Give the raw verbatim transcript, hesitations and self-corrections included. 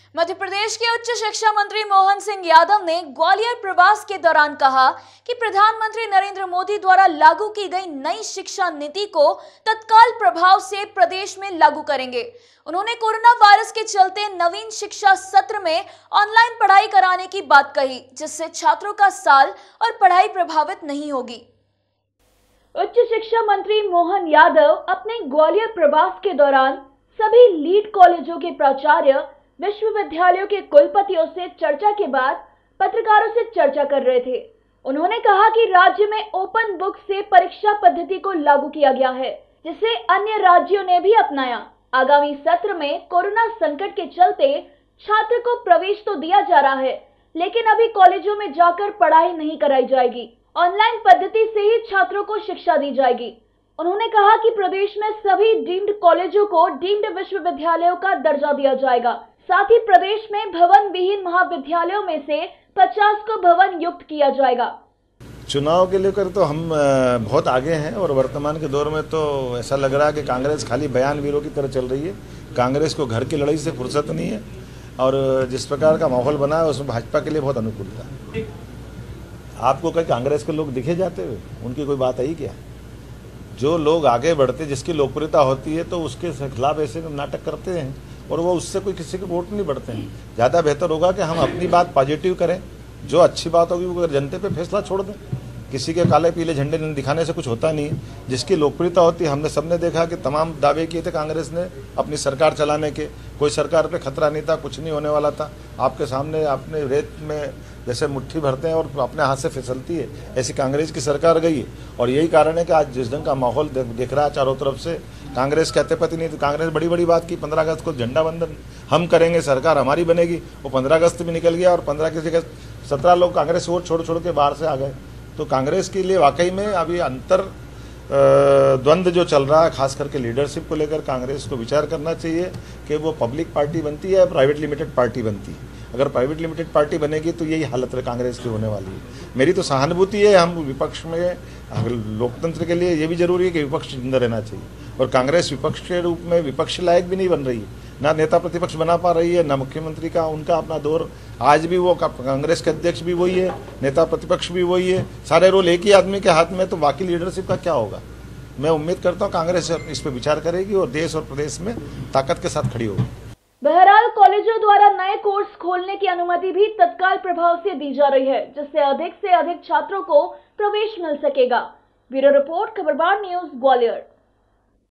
मध्य प्रदेश के उच्च शिक्षा मंत्री मोहन सिंह यादव ने ग्वालियर प्रवास के दौरान कहा कि प्रधानमंत्री नरेंद्र मोदी द्वारा लागू की गई नई शिक्षा नीति को तत्काल प्रभाव से प्रदेश में लागू करेंगे। उन्होंने कोरोना वायरस के चलते नवीन शिक्षा सत्र में ऑनलाइन पढ़ाई कराने की बात कही, जिससे छात्रों का साल और पढ़ाई प्रभावित नहीं होगी। उच्च शिक्षा मंत्री मोहन यादव अपने ग्वालियर प्रवास के दौरान सभी लीड कॉलेजों के प्राचार्य, विश्वविद्यालयों के कुलपतियों से चर्चा के बाद पत्रकारों से चर्चा कर रहे थे। उन्होंने कहा कि राज्य में ओपन बुक से परीक्षा पद्धति को लागू किया गया है, जिसे अन्य राज्यों ने भी अपनाया। आगामी सत्र में कोरोना संकट के चलते छात्र को प्रवेश तो दिया जा रहा है, लेकिन अभी कॉलेजों में जाकर पढ़ाई नहीं कराई जाएगी। ऑनलाइन पद्धति से ही छात्रों को शिक्षा दी जाएगी। उन्होंने कहा कि प्रदेश में सभी डीम्ड कॉलेजों को डीम्ड विश्वविद्यालयों का दर्जा दिया जाएगा। साथ ही प्रदेश में भवन विहीन महाविद्यालयों में से पचास को भवन युक्त किया जाएगा। चुनाव के लेकर तो हम बहुत आगे हैं और वर्तमान के दौर में तो ऐसा लग रहा है कि कांग्रेस खाली बयान वीरों की तरह चल रही है। कांग्रेस को घर की लड़ाई से फुर्सत नहीं है और जिस प्रकार का माहौल बना है उसमें भाजपा के लिए बहुत अनुकूलता है। आपको कहीं कांग्रेस के लोग दिखे जाते हुए? उनकी कोई बात आई क्या? जो लोग आगे बढ़ते, जिसकी लोकप्रियता होती है, तो उसके खिलाफ ऐसे नाटक करते हैं और वो उससे कोई किसी के वोट नहीं बढ़ते हैं। ज़्यादा बेहतर होगा कि हम अपनी बात पॉजिटिव करें, जो अच्छी बात होगी वो जनता पे फैसला छोड़ दें। किसी के काले पीले झंडे दिखाने से कुछ होता नहीं है। जिसकी लोकप्रियता होती है, हमने सबने देखा कि तमाम दावे किए थे कांग्रेस ने अपनी सरकार चलाने के, कोई सरकार पे खतरा नहीं था, कुछ नहीं होने वाला था। आपके सामने आपने रेत में जैसे मुट्ठी भरते हैं और अपने हाथ से फिसलती है, ऐसी कांग्रेस की सरकार गई है। और यही कारण है कि आज जिस ढंग का माहौल दिख रहा है चारों तरफ से, कांग्रेस कहते पति नहीं, तो कांग्रेस बड़ी बड़ी बात की पंद्रह अगस्त को झंडा वंदन हम करेंगे, सरकार हमारी बनेगी। वो पंद्रह अगस्त भी निकल गया और पंद्रह की जगह सत्रह लोग कांग्रेस वोट छोड़ छोड़ के बाहर से आ गए। तो कांग्रेस के लिए वाकई में अभी अंतर द्वंद्व जो चल रहा है, खास करके लीडरशिप को लेकर कांग्रेस को विचार करना चाहिए कि वो पब्लिक पार्टी बनती है या प्राइवेट लिमिटेड पार्टी बनती है। अगर प्राइवेट लिमिटेड पार्टी बनेगी तो यही हालत कांग्रेस की होने वाली है। मेरी तो सहानुभूति है, हम विपक्ष में, लोकतंत्र के लिए ये भी जरूरी है कि विपक्ष जिंदा रहना चाहिए और कांग्रेस विपक्ष के रूप में विपक्ष लायक भी नहीं बन रही है, ना नेता प्रतिपक्ष बना पा रही है, ना मुख्यमंत्री का उनका अपना दौर। आज भी वो कांग्रेस के अध्यक्ष भी वही है, नेता प्रतिपक्ष भी वही है, सारे रोल एक ही आदमी के हाथ में, तो बाकी लीडरशिप का क्या होगा? मैं उम्मीद करता हूँ कांग्रेस इस पर विचार करेगी और देश और प्रदेश में ताकत के साथ खड़ी होगी। बहरहाल कॉलेजों द्वारा नए कोर्स खोलने की अनुमति भी तत्काल प्रभाव से दी जा रही है, जिससे अधिक से अधिक छात्रों को प्रवेश मिल सकेगा। Bureau report, Khabarbar news, Gwalior.